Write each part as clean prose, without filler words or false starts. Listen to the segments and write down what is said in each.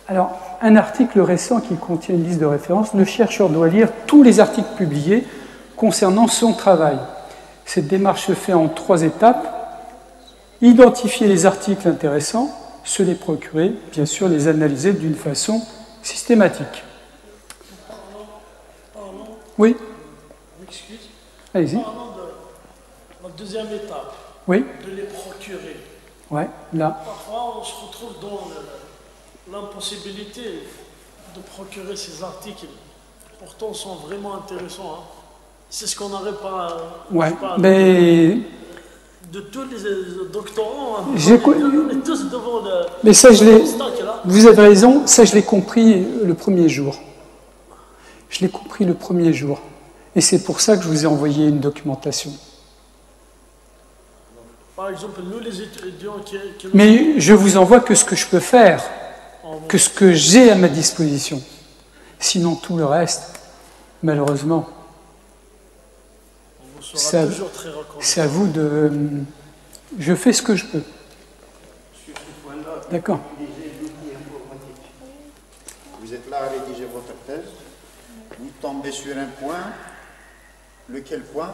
Alors, un article récent qui contient une liste de références, le chercheur doit lire tous les articles publiés concernant son travail. Cette démarche se fait en 3 étapes. Identifier les articles intéressants, se les procurer, bien sûr les analyser d'une façon systématique. Oui. M'excuse. Allez-y. Parlons de la deuxième étape. Oui. De les procurer. Ouais, là. Parfois, on se retrouve dans l'impossibilité de procurer ces articles. Pourtant, ils sont vraiment intéressants. Hein. C'est ce qu'on n'arrive pas à... Ouais, mais... De tous les doctorants, on est tous devant le... Mais ça, vous avez raison, ça je l'ai compris le premier jour. Je l'ai compris le premier jour. Et c'est pour ça que je vous ai envoyé une documentation. Par exemple, nous les étudiants qui... Mais je vous envoie que ce que je peux faire, que ce que j'ai à ma disposition. Sinon, tout le reste, malheureusement, c'est à vous de... Je fais ce que je peux. D'accord. Vous êtes là à rédiger votre thèse, vous tombez sur un point, lequel point,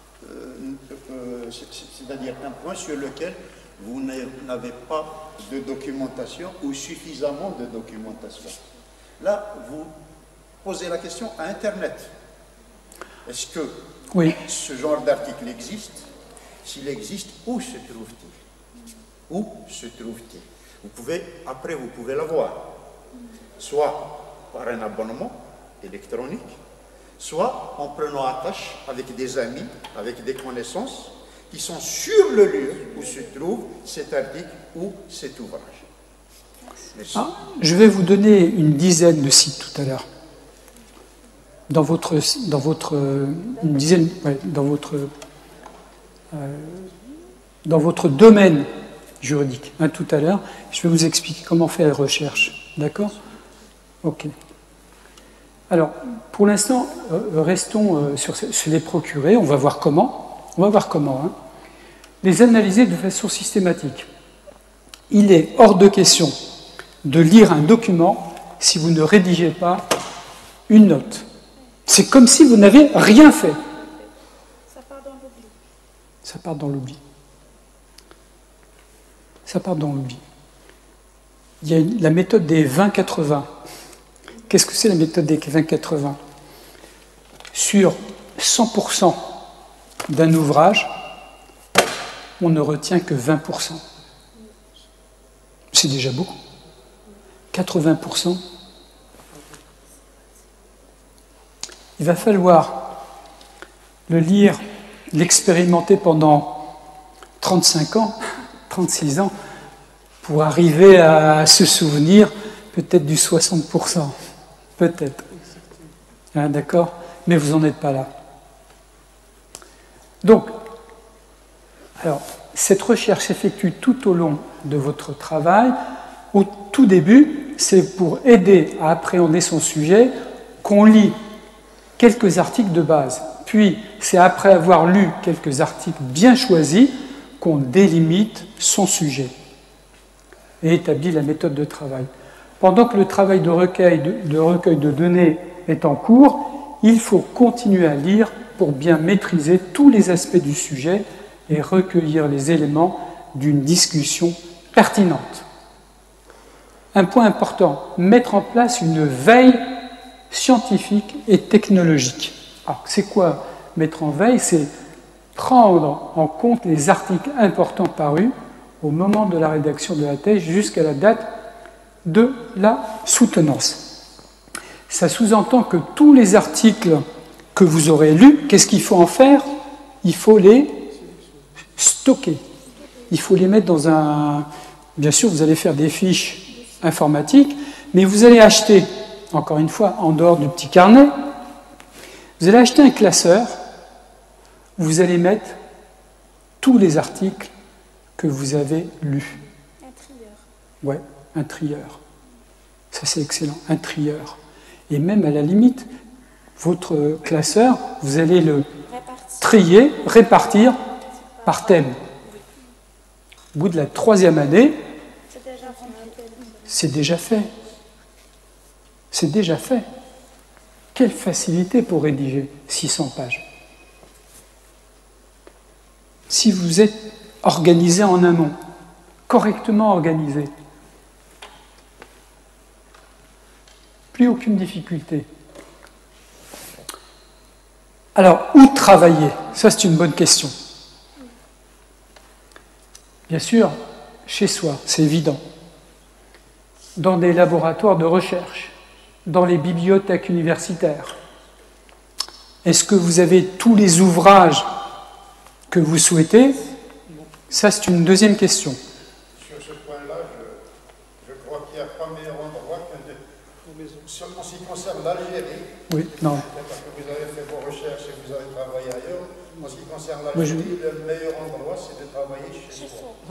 c'est-à-dire un point sur lequel vous n'avez pas de documentation ou suffisamment de documentation. Là, vous posez la question à Internet. Est-ce que ce genre d'article existe? S'il existe, où se trouve-t-il? Où se trouve-t-il? Après, vous pouvez l'avoir, soit par un abonnement électronique, soit en prenant attache avec des amis, avec des connaissances qui sont sur le lieu où se trouve cet article ou cet ouvrage. Merci. Je vais vous donner une dizaine de sites tout à l'heure. Dans votre domaine juridique, tout à l'heure, je vais vous expliquer comment faire les recherches. D'accord? Ok. Alors, pour l'instant, restons sur les procurer. On va voir comment. Les analyser de façon systématique. Il est hors de question de lire un document si vous ne rédigez pas une note. C'est comme si vous n'avez rien fait. Ça part dans l'oubli. Ça part dans l'oubli. Ça part dans l'oubli. Il y a la méthode des 20-80. Qu'est-ce que c'est la méthode des 20-80? Sur 100% d'un ouvrage, on ne retient que 20%. C'est déjà beaucoup. 80%. Il va falloir le lire, l'expérimenter pendant 35 ans, 36 ans, pour arriver à se souvenir peut-être du 60%. Peut-être. D'accord? Mais vous n'en êtes pas là. Donc, alors, cette recherche s'effectue tout au long de votre travail. Au tout début, c'est pour aider à appréhender son sujet qu'on lit quelques articles de base. Puis, c'est après avoir lu quelques articles bien choisis qu'on délimite son sujet et établit la méthode de travail. Pendant que le travail de recueil de données est en cours, il faut continuer à lire pour bien maîtriser tous les aspects du sujet et recueillir les éléments d'une discussion pertinente. Un point important, mettre en place une veille scientifique et technologique. Alors, c'est quoi mettre en veille? C'est prendre en compte les articles importants parus au moment de la rédaction de la thèse jusqu'à la date de la soutenance. Ça sous-entend que tous les articles que vous aurez lus, qu'est-ce qu'il faut en faire? Il faut les stocker. Il faut les mettre dans un... Bien sûr, vous allez faire des fiches informatiques, mais vous allez acheter, encore une fois, en dehors du petit carnet, vous allez acheter un classeur où vous allez mettre tous les articles que vous avez lus. Un trieur. Ouais, un trieur. Ça, c'est excellent, un trieur. Et même à la limite, votre classeur, vous allez le trier, répartir par thème. Au bout de la 3e année, c'est déjà fait. C'est déjà fait. Quelle facilité pour rédiger 600 pages. Si vous êtes organisé en amont, correctement organisé, plus aucune difficulté. Alors, où travailler? Ça, c'est une bonne question. Bien sûr, chez soi, c'est évident. Dans des laboratoires de recherche, dans les bibliothèques universitaires. Est-ce que vous avez tous les ouvrages que vous souhaitez? Ça, c'est une deuxième question. Sur ce point-là, je crois qu'il n'y a pas meilleur endroit que seulement en ce qui concerne l'Algérie. Oui, non. Parce que vous avez fait vos recherches et vous avez travaillé ailleurs. En ce qui concerne l'Algérie, le meilleur endroit, c'est de travailler chez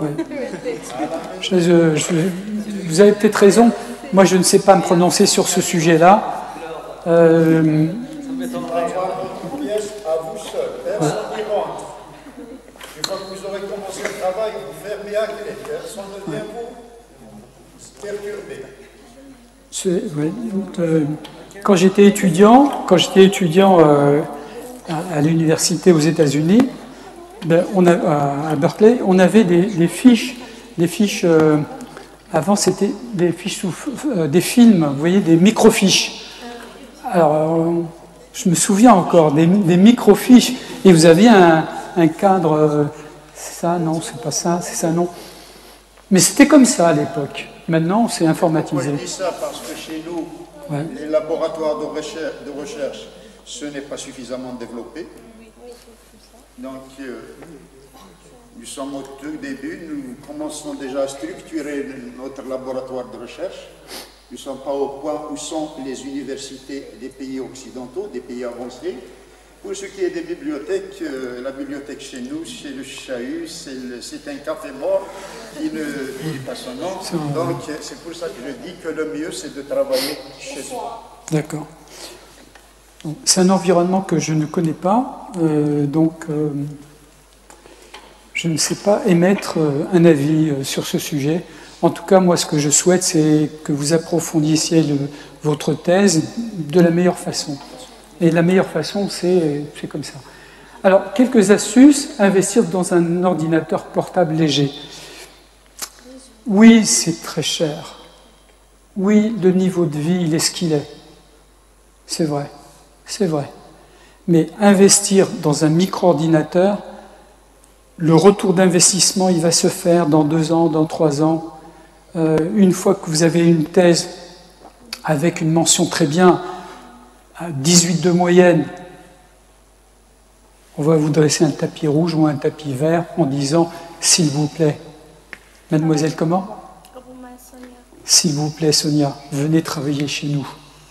soi. Ouais. Vous avez peut-être raison. Moi, je ne sais pas me prononcer sur ce sujet-là. Avoir votre pièce à vous seul. Personne n'y rentre. Une fois que vous aurez commencé le travail, vous fermez à clé. Personne ne vient vous perturber. Quand j'étais étudiant à l'université aux États-Unis, à Berkeley, on avait des fiches. Avant, c'était des fiches des films, vous voyez, des microfiches. Alors, je me souviens encore des microfiches, et vous aviez un cadre. C'est ça, non, c'est pas ça, c'est ça, non. Mais c'était comme ça à l'époque. Maintenant, c'est informatisé. Je dis ça parce que chez nous, les laboratoires de recherche, ce n'est pas suffisamment développé. Donc, nous sommes au tout début, nous commençons déjà à structurer notre laboratoire de recherche. Nous ne sommes pas au point où sont les universités des pays occidentaux, des pays avancés. Pour ce qui est des bibliothèques, la bibliothèque chez nous, chez le Chahut, c'est un café mort qui ne dit pas son nom. Donc, c'est pour ça que je dis que le mieux, c'est de travailler chez soi. D'accord. C'est un environnement que je ne connais pas, donc je ne sais pas émettre un avis sur ce sujet. En tout cas, moi, ce que je souhaite, c'est que vous approfondissiez votre thèse de la meilleure façon. Et la meilleure façon, c'est comme ça. Alors, quelques astuces. Investir dans un ordinateur portable léger. Oui, c'est très cher. Oui, le niveau de vie, il est ce qu'il est. C'est vrai. C'est vrai. Mais investir dans un micro-ordinateur, le retour d'investissement, il va se faire dans 2 ans, dans 3 ans. Une fois que vous avez une thèse avec une mention très bien, à 18 de moyenne, on va vous dresser un tapis rouge ou un tapis vert en disant « S'il vous plaît, mademoiselle comment ? S'il vous plaît, Sonia, venez travailler chez nous. »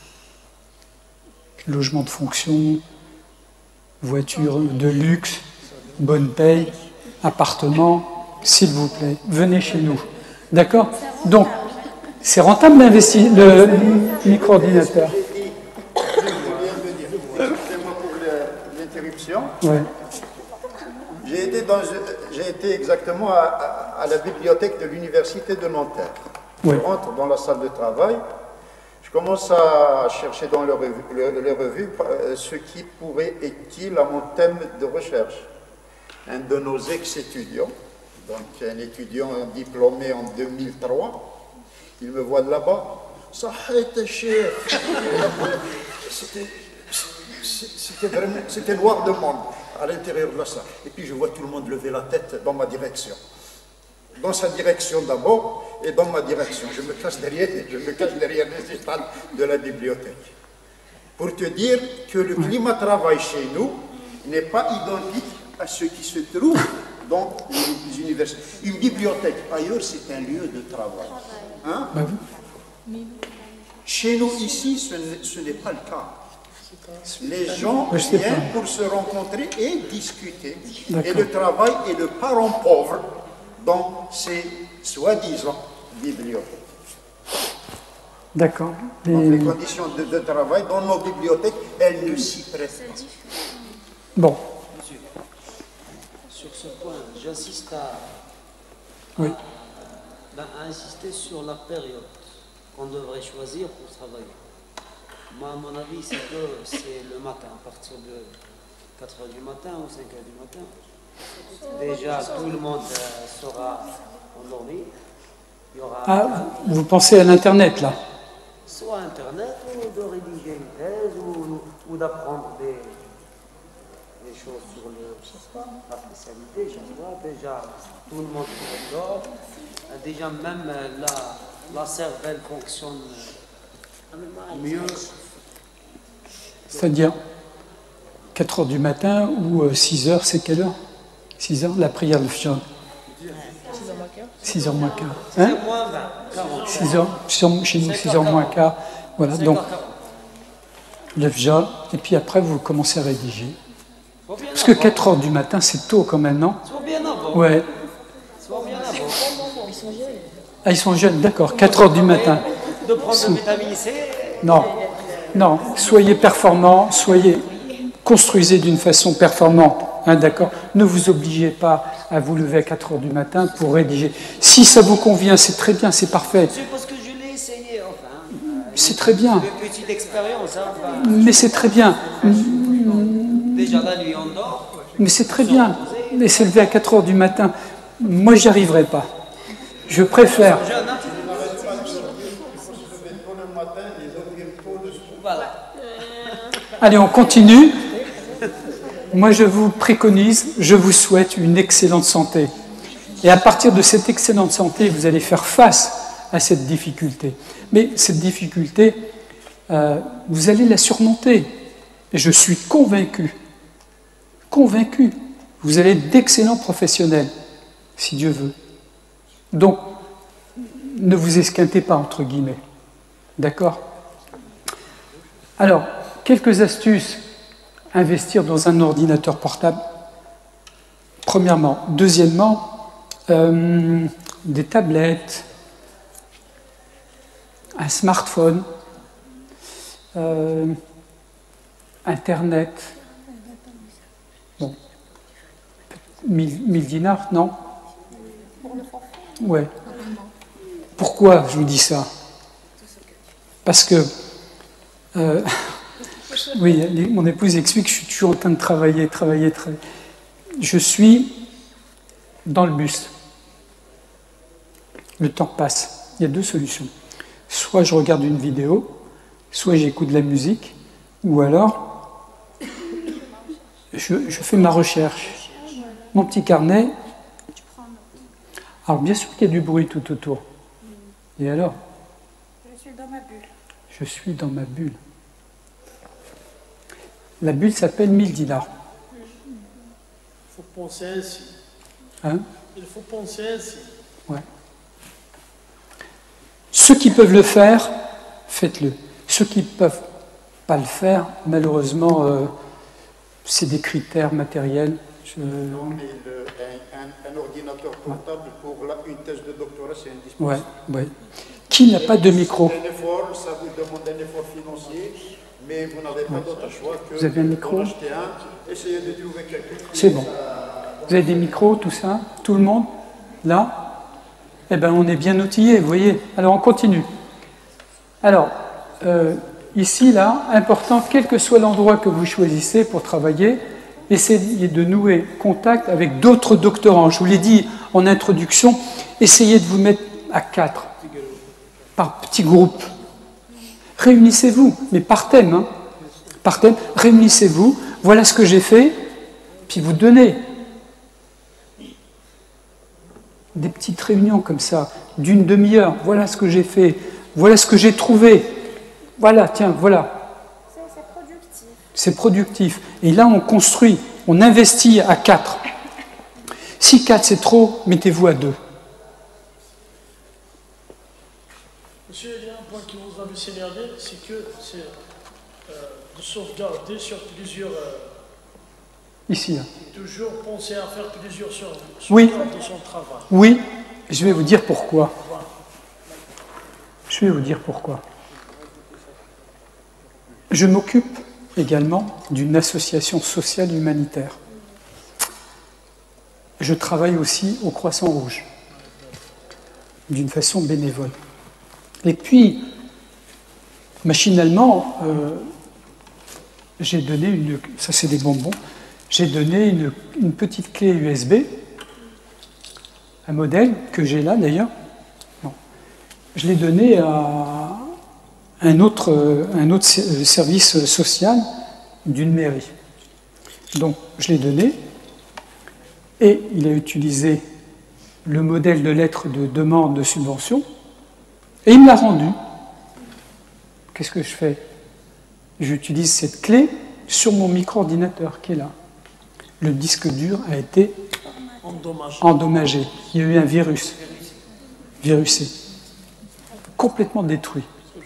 Logement de fonction, voiture de luxe, bonne paye, appartement, s'il vous plaît, venez chez nous. D'accord ? Donc, c'est rentable d'investir le micro-ordinateur. Excusez-moi pour l'interruption. Ouais. J'ai été exactement à la bibliothèque de l'université de Nanterre. Je rentre dans la salle de travail. Je commence à chercher dans les revues ce qui pourrait être-il à mon thème de recherche. Un de nos ex-étudiants, donc un étudiant diplômé en 2003, il me voit de là-bas. Ça a été cher. C'était noir de monde à l'intérieur de la salle. Et puis je vois tout le monde lever la tête dans ma direction. Dans sa direction d'abord et dans ma direction. Je me cache derrière les étals de la bibliothèque. Pour te dire que le climat de travail chez nous n'est pas identique à ce qui se trouve dans les universités. Une bibliothèque ailleurs, c'est un lieu de travail. Hein? Chez nous, ici, ce n'est pas le cas. Les gens viennent pour se rencontrer et discuter. Et le travail est le parent pauvre dans ces soi-disant bibliothèques. D'accord. Donc les conditions de travail dans nos bibliothèques, elles ne s'y prêtent pas. Bon. Monsieur, sur ce point, j'insiste à insister sur la période qu'on devrait choisir pour travailler. Moi, à mon avis, c'est que c'est le matin, à partir de 4 h du matin ou 5 h du matin. Déjà, tout le monde sera endormi. Il y aura Ah, vous pensez à l'Internet, là? soit Internet, ou de rédiger une thèse, ou d'apprendre des choses sur la spécialité. Déjà, tout le monde dort. Déjà, même la cervelle fonctionne mieux. C'est-à-dire 4 heures du matin ou 6 heures, c'est quelle heure? 6 heures, la prière de Fajr. 6 heures moins quart. Hein? 6 heures, chez nous, 6 heures moins quart. Voilà, donc le Fajr, et puis après vous commencez à rédiger. Parce que 4 heures du matin, c'est tôt quand même, non? Soit bien avant. Ouais. Soit bien avant. Ah, ils sont jeunes, d'accord, 4 heures du matin. De prendre de vitamine C. Non, non, soyez performants, construisez d'une façon performante, hein, d'accord? Ne vous obligez pas à vous lever à 4 heures du matin pour rédiger. Si ça vous convient, c'est très bien, c'est parfait. C'est parce que je l'ai essayé, enfin. C'est très bien. Une petite expérience, hein. Enfin, Mais c'est très bien. déjà la nuit, on dort. Mais c'est très bien. Mais se lever à 4 heures du matin, moi, j'y arriverai pas. Je préfère. Voilà. Allez, on continue. Moi, je vous préconise, je vous souhaite une excellente santé. Et à partir de cette excellente santé, vous allez faire face à cette difficulté. Mais cette difficulté, vous allez la surmonter. Et je suis convaincu, vous allez être d'excellents professionnels, si Dieu veut. Donc, ne vous esquintez pas, entre guillemets. D'accord? Alors, quelques astuces. Investir dans un ordinateur portable, premièrement. Deuxièmement, des tablettes, un smartphone, Internet. Bon, 1000 dinars, non? Ouais. Pourquoi je vous dis ça? Parce que oui, mon épouse explique que je suis toujours en train de travailler. Je suis dans le bus. Le temps passe. Il y a deux solutions. Soit je regarde une vidéo, soit j'écoute de la musique, ou alors je fais ma recherche. Mon petit carnet. Alors bien sûr qu'il y a du bruit tout autour. Et alors? Je suis dans ma bulle. Je suis dans ma bulle. La bulle s'appelle 1000 dinars. Il faut penser ainsi. Hein? Il faut penser ainsi. Ouais. Ceux qui peuvent le faire, faites-le. Ceux qui ne peuvent pas le faire, malheureusement, c'est des critères matériels. Non, mais un ordinateur portable pour une thèse de doctorat, c'est indispensable. Ouais, ouais. Qui n'a pas de micro? C'est un effort, ça vous demande un effort financier, mais vous n'avez pas d'autre choix que Vous avez un micro? d'en acheter un, essayez de trouver quelqu'un. C'est bon. Vous avez des micros, tout ça? Tout le monde? Là? Eh bien, on est bien outillés, vous voyez. Alors, on continue. Alors, ici, là, important, quel que soit l'endroit que vous choisissez pour travailler, essayez de nouer contact avec d'autres doctorants. Je vous l'ai dit en introduction, essayez de vous mettre à 4, par petits groupes. Réunissez-vous, mais par thème. Hein. Par thème, réunissez-vous. Voilà ce que j'ai fait, puis vous donnez. Des petites réunions comme ça, d'une demi-heure. Voilà ce que j'ai fait. Voilà ce que j'ai trouvé. Voilà, tiens, voilà. C'est productif. C'est productif. Et là, on construit, on investit à 4. Si 4 c'est trop, mettez-vous à 2. Monsieur, il y a un point que vous avez signalé, c'est que c'est de sauvegarder sur plusieurs. Ici, là. Toujours penser à faire plusieurs Oui. sauvegardes de son travail. Oui, je vais vous dire pourquoi. Je vais vous dire pourquoi. Je m'occupe également d'une association sociale humanitaire. Je travaille aussi au Croissant Rouge, d'une façon bénévole. Et puis, machinalement, j'ai donné ça c'est des bonbons, j'ai donné une petite clé USB, un modèle que j'ai là d'ailleurs. Bon. Je l'ai donné à un autre service social d'une mairie. Donc je l'ai donné et il a utilisé le modèle de lettre de demande de subvention et il me l'a rendu. Qu'est-ce que je fais? J'utilise cette clé sur mon micro-ordinateur qui est là. Le disque dur a été endommagé. Il y a eu un virusé, complètement détruit.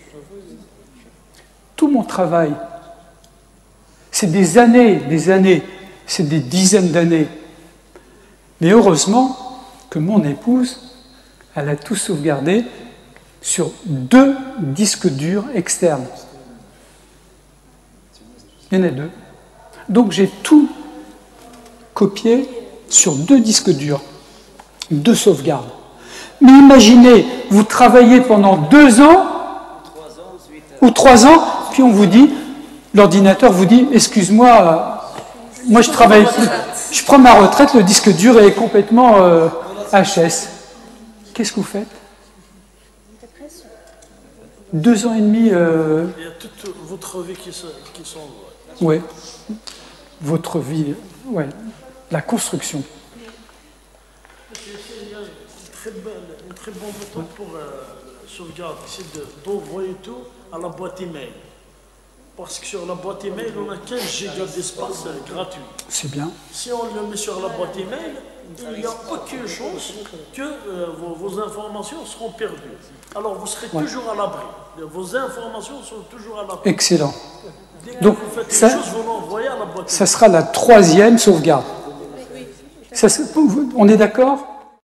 Tout mon travail, c'est des années, c'est des dizaines d'années. Mais heureusement que mon épouse, elle a tout sauvegardé sur 2 disques durs externes. Il y en a 2. Donc j'ai tout copié sur 2 disques durs, 2 sauvegardes. Mais imaginez, vous travaillez pendant 2 ans ou 3 ans, puis on vous dit, l'ordinateur vous dit, excuse-moi, moi je travaille plus, je prends ma retraite, le disque dur est complètement HS. Qu'est-ce que vous faites? 2 ans et demi. Il y a toute votre vie qui s'envoie. Oui, votre vie, ouais, la construction. Il y a une très bonne méthode pour sauvegarder, c'est d'envoyer tout à la boîte email. Parce que sur la boîte email, on a 15 gigas d'espace gratuit. C'est bien. Si on le met sur la boîte email, il n'y a aucune chance que vos informations seront perdues. Alors vous serez toujours à l'abri. Vos informations sont toujours à l'abri. Excellent. Dès que Donc, vous faites ça, quelque chose, vous l'envoyez à la boîte email. Ça sera la 3e sauvegarde. Ça, on est d'accord?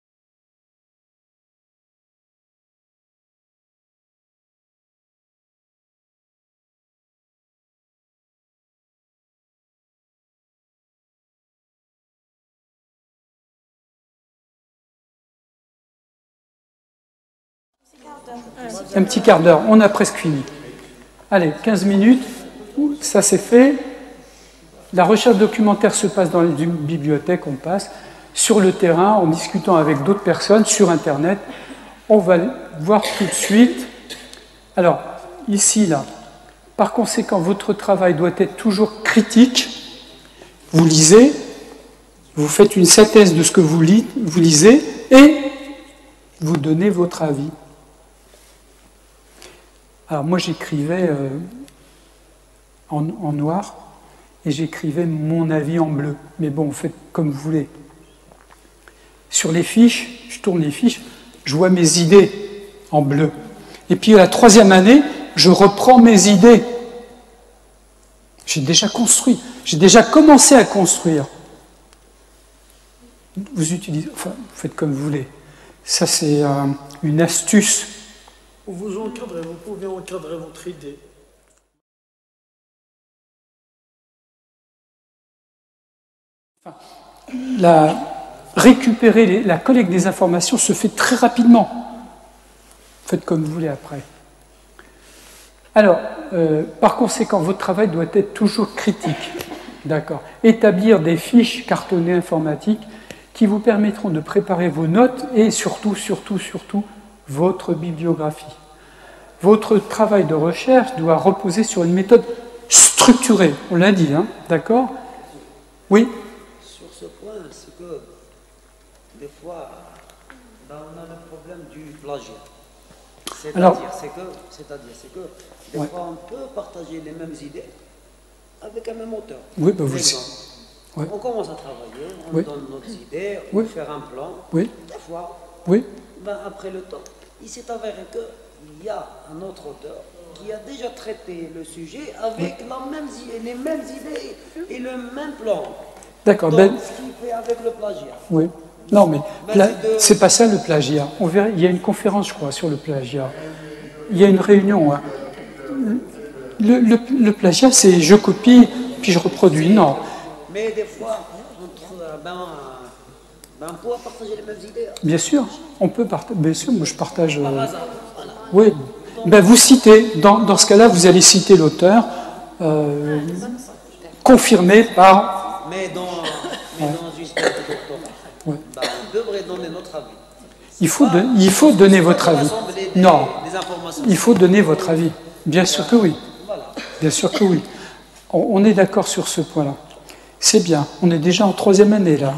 Un petit quart d'heure, on a presque fini. Allez, 15 minutes, ça c'est fait. La recherche documentaire se passe dans les bibliothèques, on passe sur le terrain en discutant avec d'autres personnes sur Internet. On va voir tout de suite. Alors, ici, là, par conséquent, votre travail doit être toujours critique. Vous lisez, vous faites une synthèse de ce que vous lisez et vous donnez votre avis. Alors moi j'écrivais en noir et j'écrivais mon avis en bleu. Mais bon, faites comme vous voulez. Sur les fiches, je tourne les fiches, je vois mes idées en bleu. Et puis à la 3e année, je reprends mes idées. J'ai déjà construit, j'ai déjà commencé à construire. Vous utilisez, enfin, vous faites comme vous voulez. Ça c'est une astuce. Vous encadrez, vous pouvez encadrer votre idée. Récupérer la collecte des informations se fait très rapidement. Faites comme vous voulez après. Alors, par conséquent, votre travail doit être toujours critique. D'accord. Établir des fiches cartonnées informatiques qui vous permettront de préparer vos notes et surtout, votre bibliographie. Votre travail de recherche doit reposer sur une méthode structurée. On l'a dit, hein, d'accord? Oui? Sur ce point, c'est que des fois, on a le problème du plagiat. C'est-à-dire que des fois, on peut partager les mêmes idées avec un même auteur. Oui, ben vous le savez. Ouais. On commence à travailler, on donne nos idées, on fait un plan. Oui. Des fois, après le temps, il s'est avéré qu'il y a un autre auteur qui a déjà traité le sujet avec les mêmes idées et le même plan. D'accord. Donc, ce qu'il fait avec le plagiat. Oui. Non, mais c'est pas ça le plagiat. On verra, il y a une conférence, je crois, sur le plagiat. Il y a une réunion. Hein. Le plagiat, c'est je copie, puis je reproduis. Non. Mais des fois, on peut partager les mêmes idées. Bien sûr, on peut partager. Bien sûr, moi je partage. Par hasard, voilà. Oui. Ben, vous citez, dans ce cas-là, vous allez citer l'auteur, confirmé par... Mais dans une thèse de doctorat, bah, on devrait donner notre avis. Il faut donner votre avis. Non, des informations. il faut donner votre avis. Bien sûr que oui. Voilà. Bien sûr que oui. On est d'accord sur ce point-là. C'est bien. On est déjà en 3e année, là.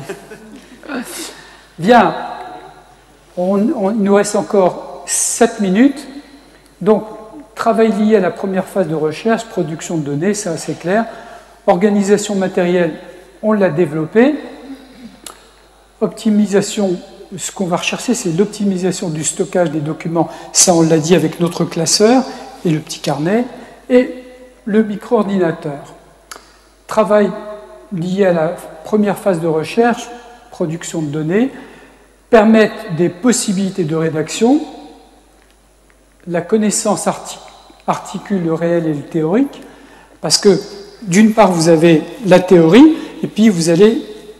Bien. Il nous reste encore 7 minutes. Donc, travail lié à la première phase de recherche, production de données, c'est assez clair. Organisation matérielle, on l'a développé. Optimisation, ce qu'on va rechercher, c'est l'optimisation du stockage des documents. Ça, on l'a dit avec notre classeur et le petit carnet. Et le micro-ordinateur. Travail lié à la première phase de recherche, production de données, permettent des possibilités de rédaction. La connaissance articule le réel et le théorique, parce que d'une part vous avez la théorie, et puis vous avez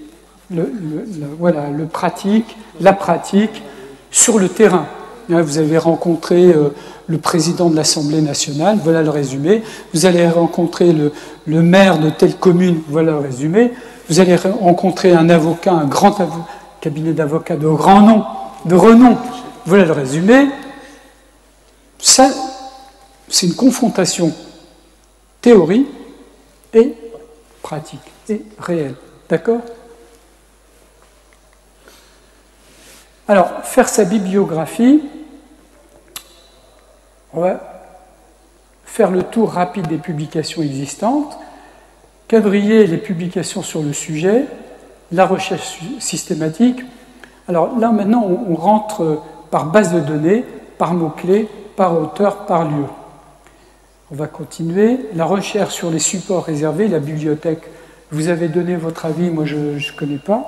la pratique sur le terrain. Vous avez rencontré le président de l'Assemblée nationale, voilà le résumé. Vous allez rencontrer le maire de telle commune, voilà le résumé. Vous allez rencontrer un avocat, un grand cabinet d'avocats de grand nom, de renom, voilà le résumé. Ça, c'est une confrontation théorie et pratique, et réelle. D'accord ? Alors, faire sa bibliographie, on va faire le tour rapide des publications existantes, quadriller les publications sur le sujet, la recherche systématique. Alors là, maintenant, on rentre par base de données, par mots-clés, par auteur, par lieu. On va continuer. La recherche sur les supports réservés, la bibliothèque. Vous avez donné votre avis, moi je ne connais pas.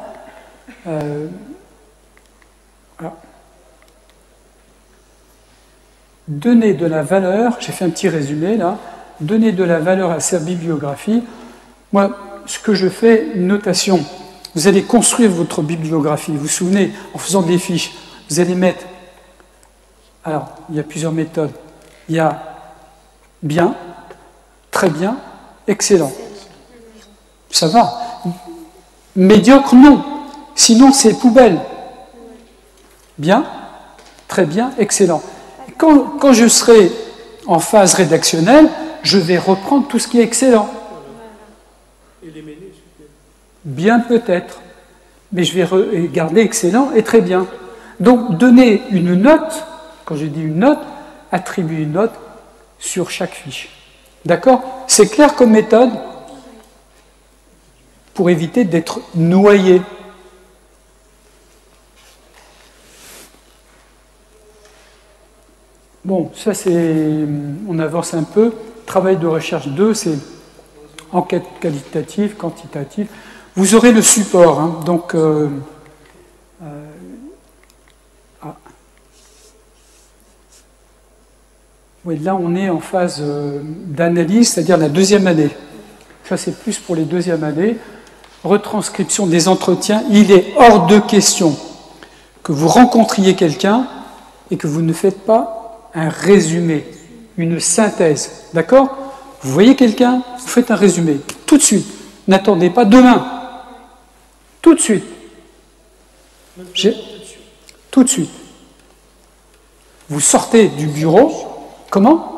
Donner de la valeur, j'ai fait un petit résumé là, donner de la valeur à sa bibliographie. Moi, ce que je fais, une notation. Vous allez construire votre bibliographie. Vous vous souvenez, en faisant des fiches, vous allez mettre... Alors, il y a plusieurs méthodes. Il y a bien, très bien, excellent. Ça va. Médiocre, non. Sinon, c'est poubelle. Bien, très bien, excellent. Quand je serai en phase rédactionnelle, je vais reprendre tout ce qui est excellent. Bien peut-être, mais je vais garder excellent et très bien. Donc, donner une note, quand je dis une note, attribuer une note sur chaque fiche. D'accord ? C'est clair comme méthode pour éviter d'être noyé. Bon, ça c'est... On avance un peu. Travail de recherche 2, c'est enquête qualitative, quantitative. Vous aurez le support, hein, donc... Oui, là on est en phase d'analyse, c'est-à-dire la 2e année. Ça c'est plus pour les 2e années. Retranscription des entretiens. Il est hors de question que vous rencontriez quelqu'un et que vous ne faites pas un résumé, une synthèse. D'accord ? Vous voyez quelqu'un, vous faites un résumé. Tout de suite. N'attendez pas demain. Tout de suite. Tout de suite. Vous sortez du bureau. Comment ?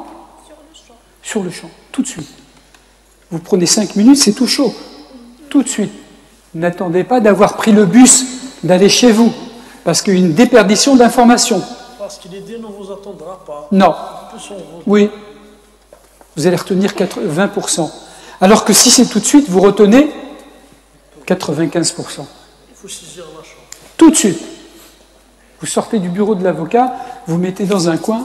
Sur le champ. Tout de suite. Vous prenez 5 minutes, c'est tout chaud. Tout de suite. N'attendez pas d'avoir pris le bus, d'aller chez vous. Parce qu'il y a une déperdition d'informations. Parce qu'il est dit, ne vous attendra pas. Non. Oui. Vous allez retenir 20%. Alors que si c'est tout de suite, vous retenez 95%. Il faut saisir la chance. Tout de suite. Vous sortez du bureau de l'avocat, vous mettez dans un coin.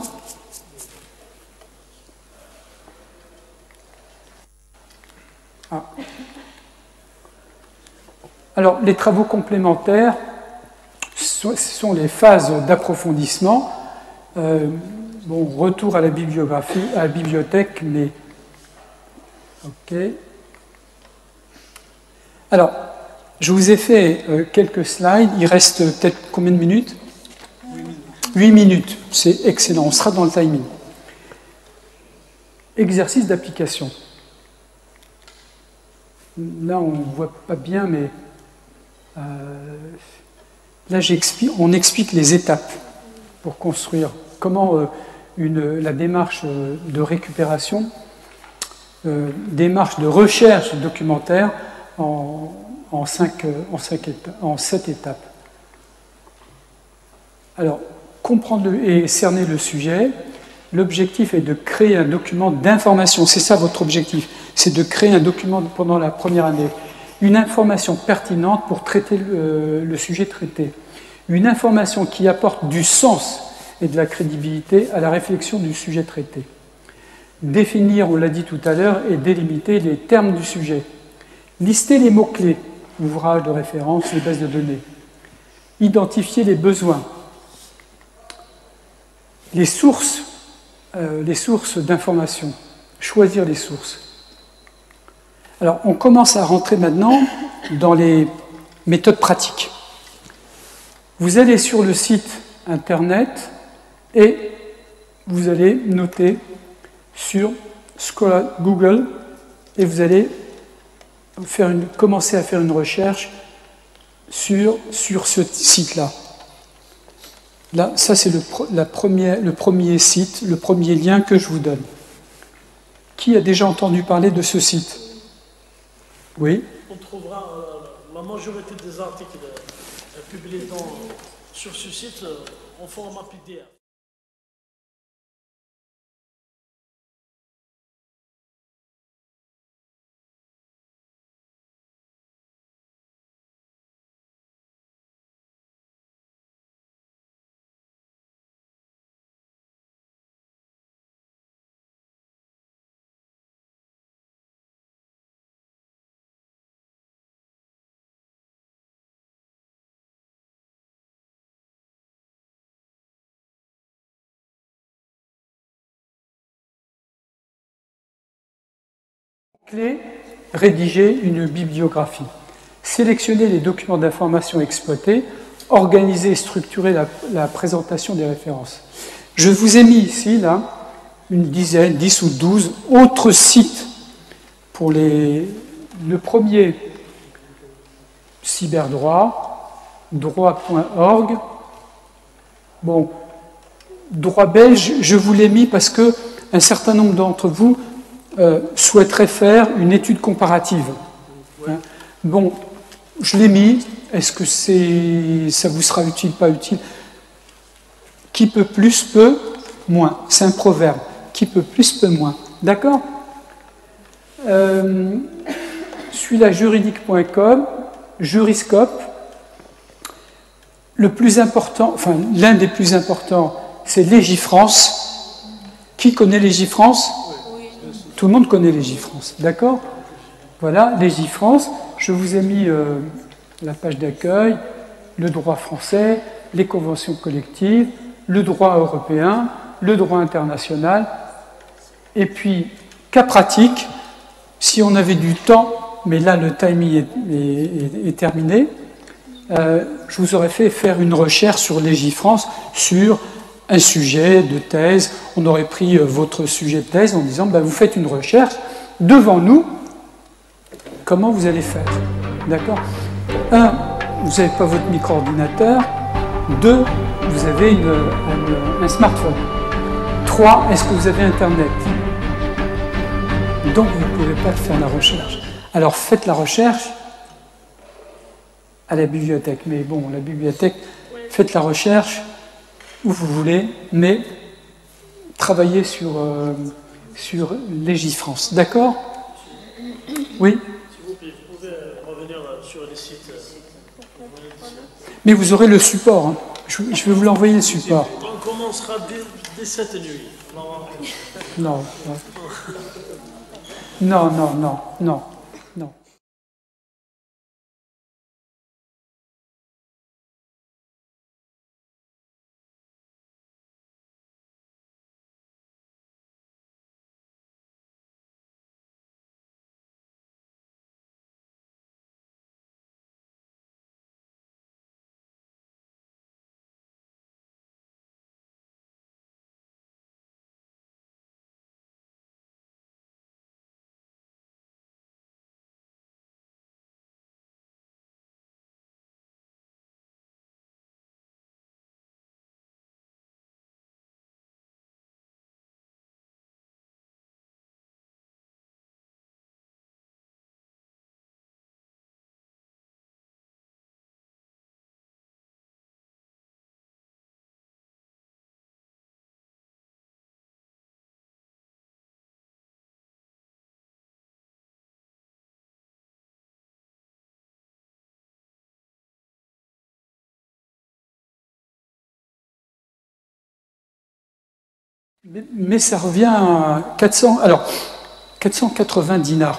Ah. Alors, les travaux complémentaires, ce sont les phases d'approfondissement. Bon, retour à la bibliographie, à la bibliothèque, mais... OK. Alors, je vous ai fait quelques slides. Il reste peut-être combien de minutes ? 8 minutes. C'est excellent. On sera dans le timing. exercice d'application. Là, on ne voit pas bien, mais là, on explique les étapes pour construire. Comment la démarche de récupération, démarche de recherche documentaire en 7 étapes. Alors, comprendre et cerner le sujet. L'objectif est de créer un document d'information. C'est ça votre objectif. C'est de créer un document pendant la première année. Une information pertinente pour traiter le sujet traité. Une information qui apporte du sens et de la crédibilité à la réflexion du sujet traité. Définir, on l'a dit tout à l'heure, et délimiter les termes du sujet. Lister les mots-clés, ouvrages de référence, les bases de données. Identifier les besoins. Les sources d'information. Choisir les sources. Alors, on commence à rentrer maintenant dans les méthodes pratiques. Vous allez sur le site internet et vous allez noter sur Scholar Google et vous allez commencer à faire une recherche sur ce site-là. Là, ça c'est le premier site, le premier lien que je vous donne. Qui a déjà entendu parler de ce site? Oui? On trouvera la majorité des articles publiés sur ce site en format PDF. Clé, rédiger une bibliographie. Sélectionner les documents d'information exploités, organiser et structurer la présentation des références. Je vous ai mis ici, là, une dizaine, 10 ou 12 autres sites pour le premier, cyberdroit, droit.org. Bon, droit belge, je vous l'ai mis parce que un certain nombre d'entre vous souhaiteraient faire une étude comparative. Hein. Bon, je l'ai mis. Est-ce que ça vous sera utile, pas utile? Qui peut plus, peut moins. C'est un proverbe. Qui peut plus, peut moins. D'accord? Celui-là, juridique.com, Juriscope. Le plus important, enfin, l'un des plus importants, c'est Légifrance. Qui connaît Légifrance? Tout le monde connaît Légifrance, d'accord? Voilà, Légifrance. Je vous ai mis la page d'accueil, le droit français, les conventions collectives, le droit européen, le droit international. Et puis, cas pratique, si on avait du temps, mais là le timing est terminé, je vous aurais fait faire une recherche sur Légifrance, sur un sujet de thèse. On aurait pris votre sujet de thèse en disant ben, vous faites une recherche devant nous, comment vous allez faire? D'accord? 1, vous n'avez pas votre micro-ordinateur. 2, vous avez un smartphone. 3, est-ce que vous avez Internet? Donc vous ne pouvez pas faire la recherche. Alors faites la recherche à la bibliothèque. Mais bon, la bibliothèque, faites la recherche où vous voulez, mais travaillez sur Légifrance. D'accord? Oui? S'il vous plaît, vous pouvez revenir sur les sites. Mais vous aurez le support. Hein. Je vais vous l'envoyer le support. On commencera dès cette nuit. Non, non, non, non, non. Mais ça revient à 480 dinars.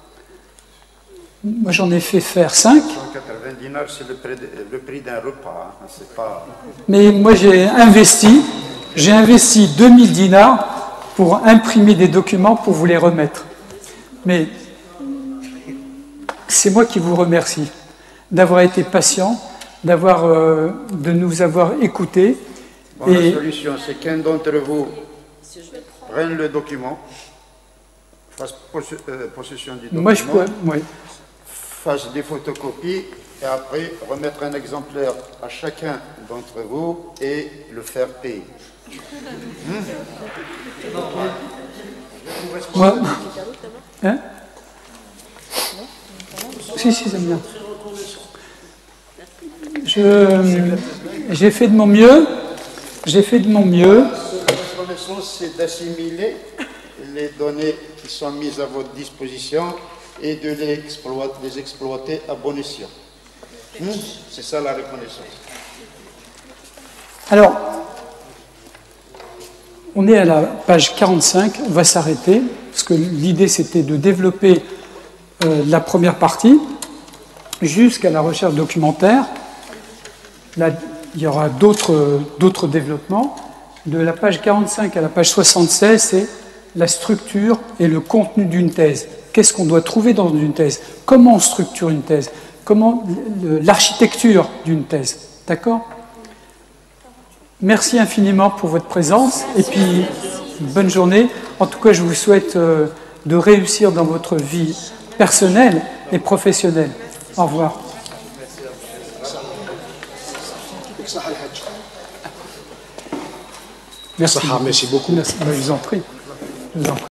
Moi, j'en ai fait faire 5. 180 dinars, c'est le prix d'un repas. Hein. C'est pas... Mais moi, j'ai investi 2000 dinars pour imprimer des documents pour vous les remettre. Mais c'est moi qui vous remercie d'avoir été patient, de nous avoir écoutés. Bon, la solution, c'est qu'un d'entre vous prenne le document, fasse possession du document, Moi, je peux, oui. fasse des photocopies et après remettre un exemplaire à chacun d'entre vous et le faire payer. Moi, hein? Si, j'aime bien. J'ai fait de mon mieux. La reconnaissance, c'est d'assimiler les données qui sont mises à votre disposition et de les exploiter à bon escient. C'est ça la reconnaissance. Alors, on est à la page 45, on va s'arrêter, parce que l'idée c'était de développer la première partie jusqu'à la recherche documentaire. Là, il y aura d'autres développements. De la page 45 à la page 76, c'est la structure et le contenu d'une thèse. Qu'est-ce qu'on doit trouver dans une thèse? Comment on structure une thèse? Comment l'architecture d'une thèse? D'accord? Merci infiniment pour votre présence et puis bonne journée. En tout cas, je vous souhaite de réussir dans votre vie personnelle et professionnelle. Au revoir. Merci beaucoup. Merci. Je vous en prie.